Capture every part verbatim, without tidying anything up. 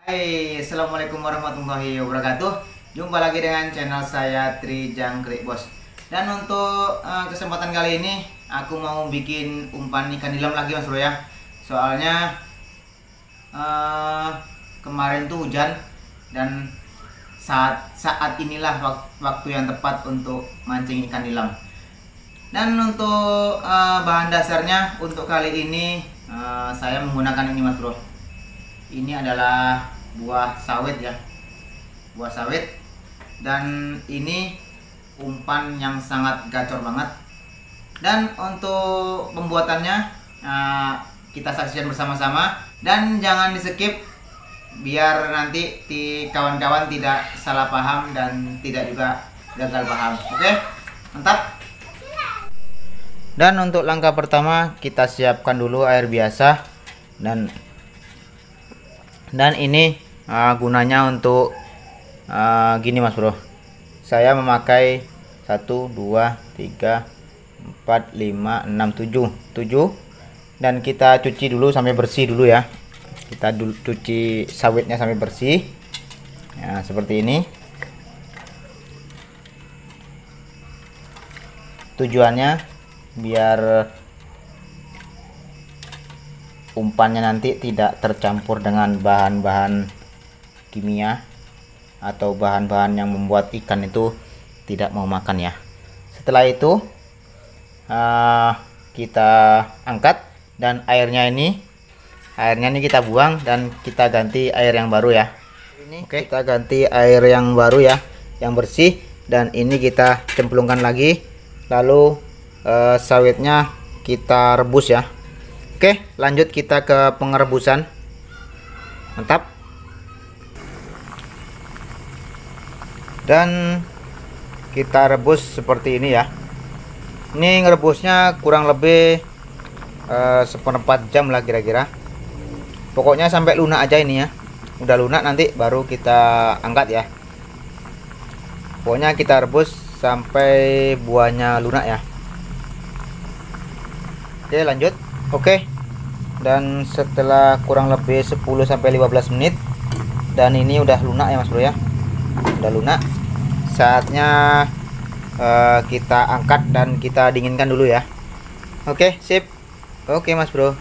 Hai, assalamualaikum warahmatullahi wabarakatuh. Jumpa lagi dengan channel saya Tri Jangkrik Bos. Dan untuk uh, kesempatan kali ini aku mau bikin umpan ikan nilam lagi Mas Bro ya. Soalnya uh, kemarin tuh hujan dan saat saat inilah wak waktu yang tepat untuk mancing ikan nilam. Dan untuk uh, bahan dasarnya untuk kali ini uh, saya menggunakan ini Mas Bro. Ini adalah buah sawit ya, buah sawit, dan ini umpan yang sangat gacor banget. Dan untuk pembuatannya uh, kita saksikan bersama-sama dan jangan di skip biar nanti di kawan-kawan tidak salah paham dan tidak juga gagal paham. Oke, mantap. Dan untuk langkah pertama kita siapkan dulu air biasa dan dan ini uh, gunanya untuk uh, gini Mas Bro, saya memakai satu dua tiga empat lima enam tujuh tujuh, dan kita cuci dulu sampai bersih dulu ya. Kita dulu cuci sawitnya sampai bersih ya, seperti ini. Tujuannya biar umpannya nanti tidak tercampur dengan bahan-bahan kimia atau bahan-bahan yang membuat ikan itu tidak mau makan ya. Setelah itu uh, kita angkat dan airnya ini airnya ini kita buang dan kita ganti air yang baru ya. Ini Oke. Kita ganti air yang baru ya, yang bersih, dan ini kita cemplungkan lagi, lalu uh, sawitnya kita rebus ya. Oke, lanjut kita ke pengerebusan. Mantap. Dan kita rebus seperti ini ya. Ini ngerebusnya kurang lebih eh, seperempat jam lah kira-kira. Pokoknya sampai lunak aja ini ya. Udah lunak nanti baru kita angkat ya. Pokoknya kita rebus sampai buahnya lunak ya. Oke, lanjut. Oke, dan setelah kurang lebih sepuluh sampai lima belas menit dan ini udah lunak ya Mas Bro ya, udah lunak, saatnya uh, kita angkat dan kita dinginkan dulu ya. Oke, sip. Oke Mas Bro.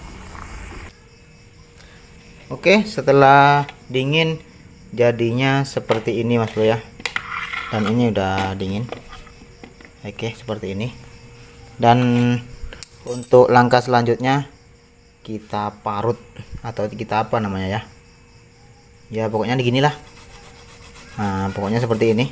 Oke, setelah dingin jadinya seperti ini Mas Bro ya, dan ini udah dingin. Oke, seperti ini. Dan untuk langkah selanjutnya kita parut atau kita apa namanya ya, ya pokoknya beginilah. Nah, pokoknya seperti ini,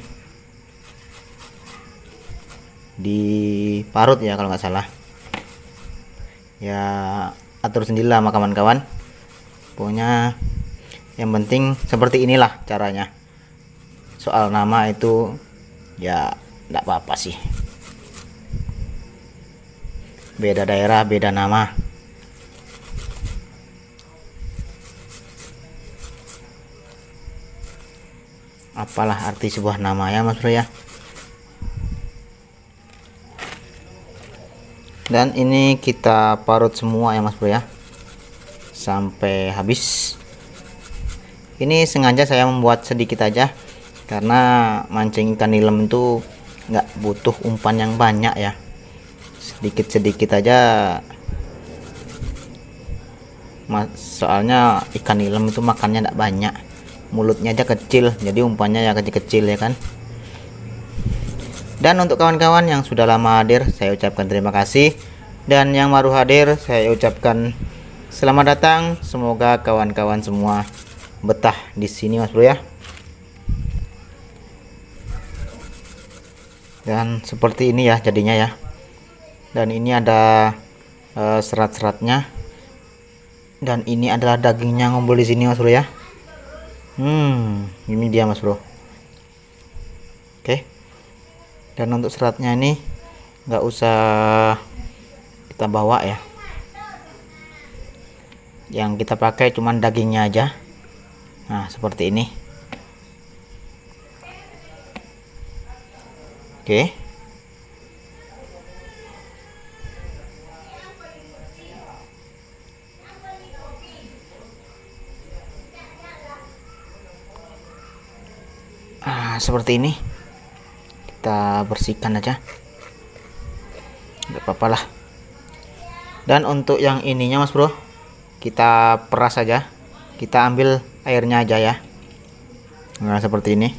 diparut ya kalau nggak salah ya, atur sendirilah sama kawan-kawan. Pokoknya yang penting seperti inilah caranya. Soal nama itu ya enggak apa-apa sih, beda daerah beda nama. Apalah arti sebuah nama ya Mas Bro ya. Dan ini kita parut semua ya Mas Bro ya, sampai habis. Ini sengaja saya membuat sedikit aja karena mancing ikan nilam itu nggak butuh umpan yang banyak ya, sedikit-sedikit aja. Soalnya ikan nilam itu makannya tidak banyak, mulutnya aja kecil, jadi umpannya ya kecil-kecil ya kan. Dan untuk kawan-kawan yang sudah lama hadir, saya ucapkan terima kasih, dan yang baru hadir saya ucapkan selamat datang. Semoga kawan-kawan semua betah di sini Mas Bro ya. Dan seperti ini ya jadinya ya. Dan ini ada uh, serat-seratnya, dan ini adalah dagingnya ngumpul di sini Mas Bro ya. Hmm, ini dia Mas Bro. Oke. Dan untuk seratnya ini nggak usah kita bawa ya. Yang kita pakai cuman dagingnya aja. Nah, seperti ini. Oke. Nah, seperti ini kita bersihkan aja, nggak apa-apa lah. Dan untuk yang ininya mas bro, kita peras aja, kita ambil airnya aja ya. Nah seperti ini,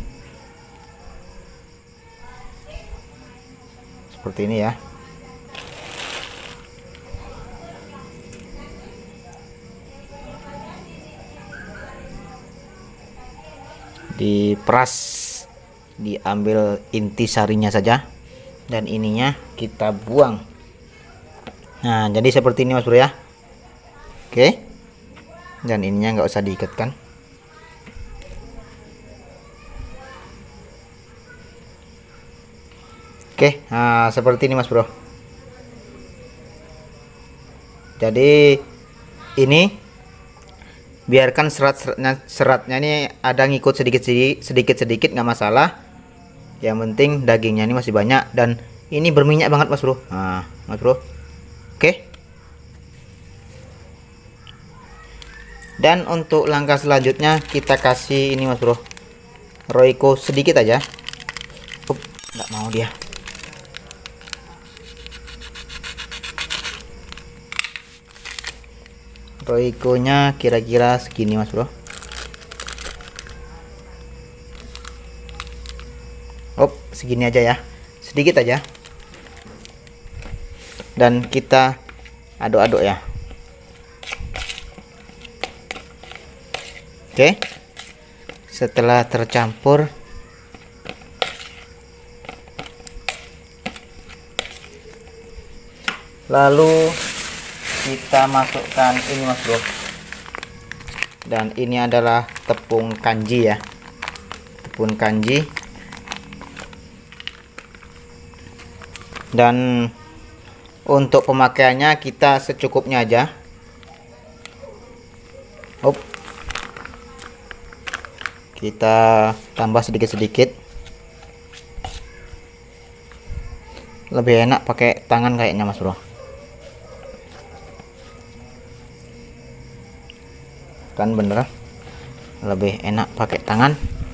seperti ini ya. Diperas, diambil inti sarinya saja, dan ininya kita buang. Nah jadi seperti ini mas bro ya. Oke, dan ininya nggak usah diikatkan. Oke, nah seperti ini mas bro. Jadi ini biarkan serat-seratnya seratnya ini ada ngikut sedikit sedikit sedikit nggak masalah. Yang penting dagingnya ini masih banyak dan ini berminyak banget mas bro. Nah mas bro, oke. Dan untuk langkah selanjutnya kita kasih ini mas bro, Royco sedikit aja. Up, nggak mau dia. Royco nya kira-kira segini mas bro. Op, segini aja ya, sedikit aja. Dan kita aduk-aduk ya. Oke, setelah tercampur, lalu kita masukkan ini mas bro, dan ini adalah tepung kanji ya, tepung kanji. Dan untuk pemakaiannya kita secukupnya aja. Op, kita tambah sedikit-sedikit. Lebih enak pakai tangan kayaknya mas bro. Kan bener, lebih enak pakai tangan.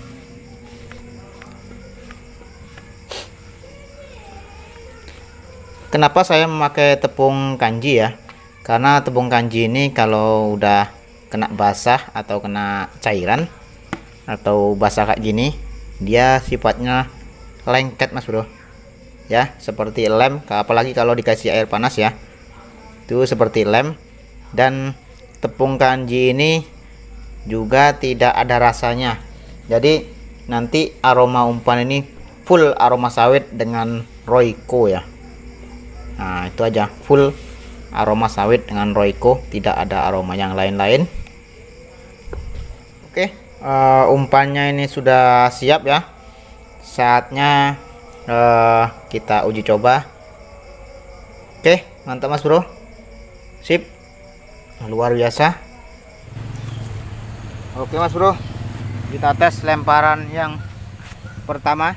Kenapa saya memakai tepung kanji ya? Karena tepung kanji ini kalau udah kena basah atau kena cairan atau basah kayak gini, dia sifatnya lengket mas bro ya, seperti lem. Apalagi kalau dikasih air panas ya, itu seperti lem. Dan tepung kanji ini juga tidak ada rasanya, jadi nanti aroma umpan ini full aroma sawit dengan Royco ya. Nah itu aja, full aroma sawit dengan Royco, tidak ada aroma yang lain-lain. Oke, uh, umpannya ini sudah siap ya, saatnya uh, kita uji coba. Oke, mantap mas bro, sip, luar biasa. Oke mas bro, kita tes lemparan yang pertama.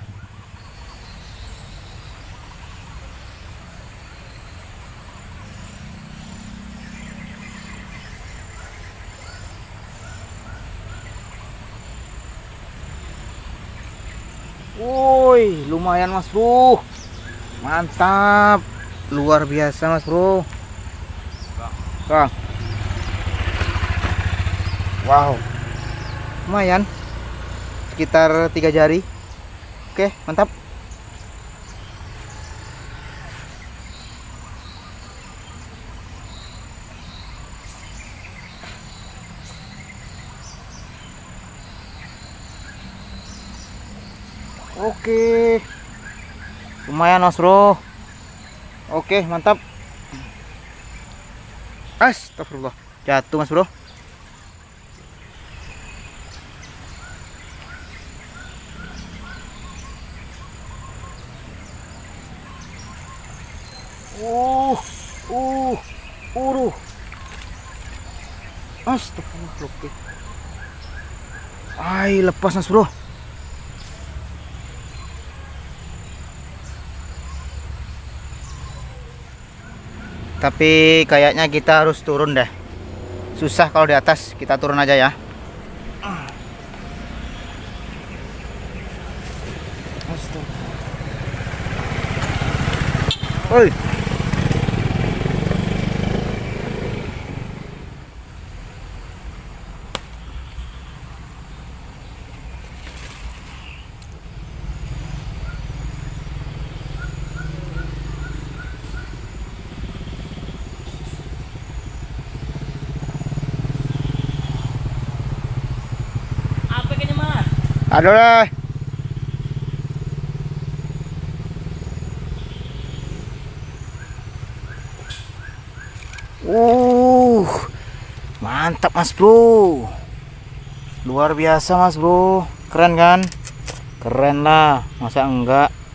Woi, lumayan mas bro, mantap, luar biasa mas bro. Bang, wow, lumayan, sekitar tiga jari. Oke, mantap. Oke, lumayan mas bro. Oke, mantap. Astagfirullah, jatuh mas bro. Uh, uh, uruh. Astagfirullah, oke. Ay, lepas mas bro. Tapi kayaknya kita harus turun deh. Susah kalau di atas, kita turun aja ya. Oi. Apa kayaknya mah? Aduh lah. Uh, mantap Mas Bro. Luar biasa Mas Bro. Keren kan? Keren lah, masa enggak?